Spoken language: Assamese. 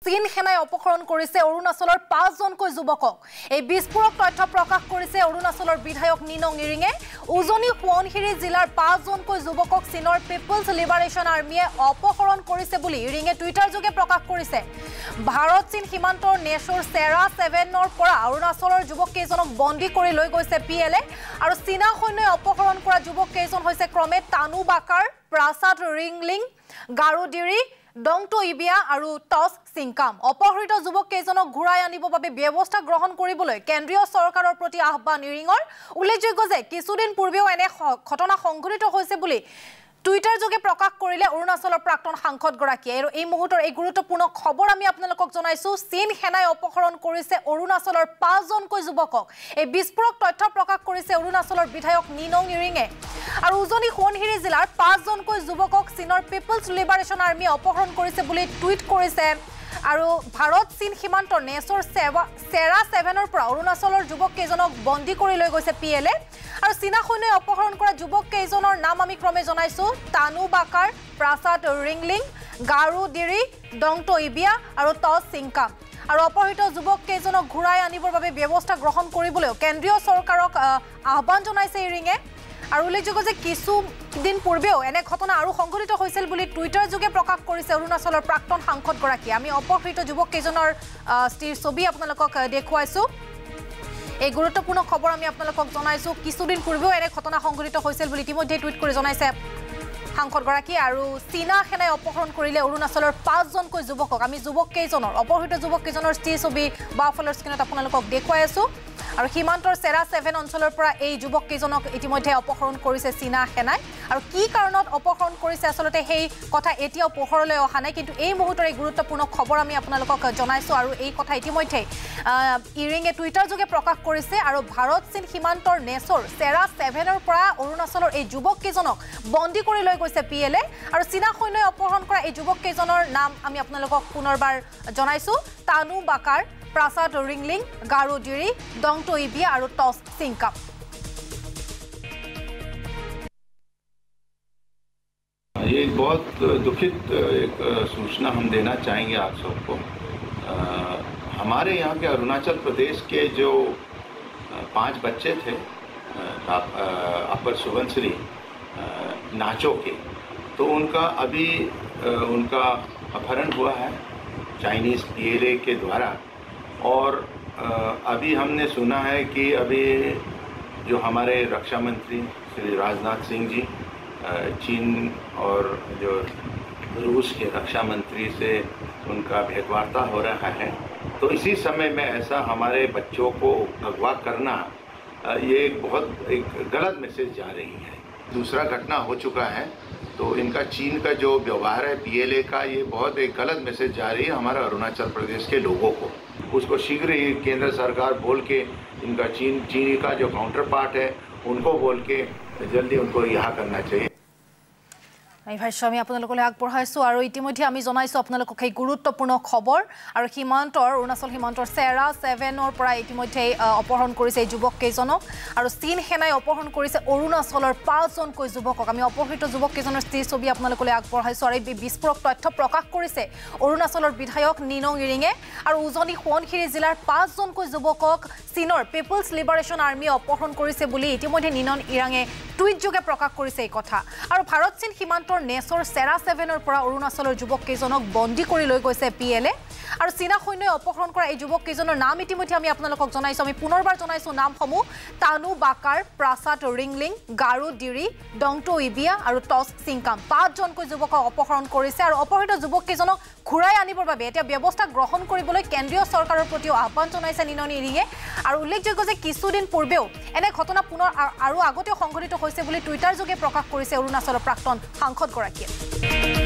চীন সেনাই অপহৰণ কৰিছে অৰুণাচলৰ 5জনকৈ যুৱকক এই বিস্ফোৰক তথ্য প্ৰকাশ কৰিছে অৰুণাচলৰ বিধায়ক নিনং ইৰিঙে উজনি সোৱণশিৰি জিলাৰ 5জনকৈ যুৱকক চীনৰ পিপলছ লিবাৰেশ্যন আৰ্মিয়ে অপহৰণ কৰিছে বুলি ইৰিঙে টুইটাৰ যোগে প্ৰকাশ কৰিছে ভাৰত চীন সীমান্তৰ নেশৰ সেৰা 7ৰ পৰা অৰুণাচলৰ যুৱক কেইজনক বন্দী কৰি লৈ গৈছে পিএলএ আৰু চীনা সৈন্যই অপহৰণ কৰা যুৱক কেইজন হৈছে ক্ৰমে তানু বাকাৰ প্ৰাসাদ ৰিংলিং গাৰুডিৰি ডংটো ইবিয়া আৰু টস সিংকাম অপহৃত যুৱক কেইজনক ঘূৰাই আনিবৰ বাবে ব্যৱস্থা গ্ৰহণ কৰিবলৈ কেন্দ্ৰীয় চৰকাৰৰ প্ৰতি আহ্বান ইৰিঙৰ উল্লেখযোগ্য যে কিছুদিন পূৰ্বেও এনে ঘটনা সংঘটিত হৈছে বুলি টুইটাৰ যোগে প্ৰকাশ কৰিলে অৰুণাচলৰ প্ৰাক্তন সাংসদ গৰাকী আৰু এই মুহূৰ্তৰ এই গুৰুত্বপূৰ্ণ খবৰ আমি আপোনালোকক জনাইছো চীন সেনাই অপহৰণ কৰিছে অৰুণাচলৰ 5জনকৈ যুৱকক এই বিস্ফোৰক তথ্য প্ৰকাশ কৰিছে অৰুণাচলৰ বিধায়ক নিনং ইৰিঙে আৰু উজনি সোৱণশিৰি জিলাৰ 5জনকৈ যুৱকক চীনৰ পিপলছ লিবাৰেশ্যন আৰ্মিয়ে অপহৰণ কৰিছে বুলি টুইট কৰিছে আৰু ভাৰত চীন সীমান্তৰ নেশৰ সেৰা 7ৰ পৰা অৰুণাচলৰ যুৱক কেইজনক বন্দী কৰি লৈ গৈছে পিএলএ আৰু চীনা সৈন্যই অপহৰণ কৰা যুৱক কেইজনৰ নাম আমি ক্ৰমে জনাইছো তানু বাকাৰ প্ৰাসাদ ৰিংলিং গাৰুডিৰি ডংটো ইবিয়া আৰু টস সিংকাম আৰু অপহৃত যুৱক কেইজনক ঘূৰাই আনিবৰ বাবে ব্যৱস্থা গ্ৰহণ কৰিবলৈ কেন্দ্ৰীয় চৰকাৰক আহ্বান জনাইছে ইৰিঙে আৰু উল্লেখযোগ্য যে কিছুদিন পূৰ্বেও এনে ঘটনা আৰু সংঘটিত হৈছিল বুলি টুইটাৰ যোগে প্ৰকাশ কৰিছে অৰুণাচলৰ প্ৰাক্তন সাংসদ গৰাকী আমি অপহৃত যুৱক কেইজনৰ ছবি আপোনালোকক দেখুৱাইছো এই গুৰুত্বপূৰ্ণ খবৰ আমি আপোনালোকক জনাইছো কিছুদিন পূৰ্বেও এনে ঘটনা সংঘটিত হৈছিল বুলি ইতিমধ্যে টুইট কৰি জনাইছে সাংসদ গৰাকী আৰু চীনা সেনাই অপহৰণ কৰিলে অৰুণাচলৰ 5জনকৈ যুৱকক আমি যুৱক কেইজনৰ অপহৃত যুৱক কেইজনৰ ছবি বাফালৰ স্ক্ৰীনত আপোনালোকক দেখুৱাই আছো আৰু সীমান্তৰ সেৰা 7 অঞ্চলৰ পৰা এই যুৱক কেইজনক ইতিমধ্যে অপহৰণ কৰিছে চীনা সেনাই আৰু কি কাৰণত অপহৰণ কৰিছে আসলতে সেই কথা এতিয়াও পোহৰলৈ অহা নাই কিন্তু এই মুহূৰ্তৰ এই গুৰুত্বপূৰ্ণ খবৰ আমি আপোনালোকক জনাইছো আৰু এই কথা ইতিমধ্যে ইৰিঙে টুইটাৰ যোগে প্ৰকাশ কৰিছে আৰু ভাৰত চীন সীমান্তৰ নেশৰ সেৰা 7ৰ পৰা অৰুণাচলৰ এই যুৱক কেইজনক বন্দী কৰি লৈ গৈছে পিএলএ আৰু চীনা সৈন্যই অপহৰণ কৰা এই যুৱক কেইজনৰ নাম আমি আপোনালোকক পুনৰবাৰ জনাইছো তানু বাকাৰ प्रासाद रिंगलिंग गारुडिरी डंगटो इबिया और टस सिंकाम ये बहुत दुखित एक सूचना हम देना चाहेंगे आप सबको हमारे यहाँ के अरुणाचल प्रदेश के जो 5 बच्चे थे अपर सुबनसिरी नाचो के तो उनका अभी उनका अपहरण हुआ है चाइनीज़ पीएलए के द्वारा और अभी हमने सुना है कि अभी जो हमारे रक्षा मंत्री श्री राजनाथ सिंह जी चीन और जो रूस के रक्षा मंत्री से उनका भेंटवार्ता हो रहा है तो इसी समय में ऐसा हमारे बच्चों को अगवा करना ये एक गलत मैसेज जा रही है दूसरा घटना हो चुका है तो इनका चीन का जो व्यवहार है पीएलए का ये बहुत एक गलत मैसेज जा रही है हमारे अरुणाचल प्रदेश के लोगों को उसको शीघ्र ही केंद्र सरकार बोल के इनका चीन का जो काउंटर पार्ट है उनको बोल के जल्दी उनको रिहा करना चाहिए এই ভাষ্য আমি আপোনালোকলৈ আগবঢ়াইছো আৰু ইতিমধ্যে আমি জনাইছো আপোনালোকক এই গুৰুত্বপূৰ্ণ খবৰ আৰু সীমান্তৰ অৰুণাচল সীমান্তৰ সেৰা 7ৰ পৰা ইতিমধ্যে অপহৰণ কৰিছে এই যুৱক কেইজনক আৰু চীন সেনাই অপহৰণ কৰিছে অৰুণাচলৰ 5জনকৈ যুৱকক আমি অপহৃত যুৱক কেইজনৰ ছবি আপোনালোকলৈ আগবঢ়াইছো আৰু এই বিস্ফোৰক তথ্য প্ৰকাশ কৰিছে অৰুণাচলৰ বিধায়ক নিনং ইৰিঙে আৰু উজনি সোৱণশিৰি জিলাৰ 5জনকৈ যুৱকক চীনৰ পিপলছ লিবাৰেশ্যন আৰ্মিয়ে অপহৰণ কৰিছে বুলি ইতিমধ্যে নিনং ইৰিঙে টুইট যোগে প্ৰকাশ কৰিছে এই কথা আৰু ভাৰত চীন সীমান্তৰ নেশৰ সেৰা 7ৰ পৰা অৰুণাচলৰ যুৱক কেইজনক বন্দী কৰি লৈ গৈছে পিএলএ আৰু চীনা সৈন্যই অপহৰণ কৰা এই যুৱক কেইজনৰ নাম ইতিমধ্যে আমি আপোনালোকক জনাইছো আমি পুনৰবাৰ জনাইছো নামসমূহ তানু বাকাৰ প্ৰাসাদ ৰিংলিং গাৰুডিৰি ডংটো ইবিয়া আৰু টস সিংকাম 5জনকৈ যুৱকক অপহৰণ কৰিছে আৰু অপহৃত যুৱক কেইজনক ঘূৰাই আনিবৰ বাবে এতিয়া ব্যৱস্থা গ্ৰহণ কৰিবলৈ কেন্দ্ৰীয় চৰকাৰৰ প্ৰতি আহ্বান জনাইছে নিনং ইৰিঙে আৰু উল্লেখযোগ্য যে কিছুদিন পূৰ্বেও এনে ঘটনা পুনৰ আৰু আগতেও সংঘটিত হৈছে বুলি টুইটাৰ যোগে প্ৰকাশ কৰিছে অৰুণাচলৰ প্ৰাক্তন সাংসদ গৰাকীয়ে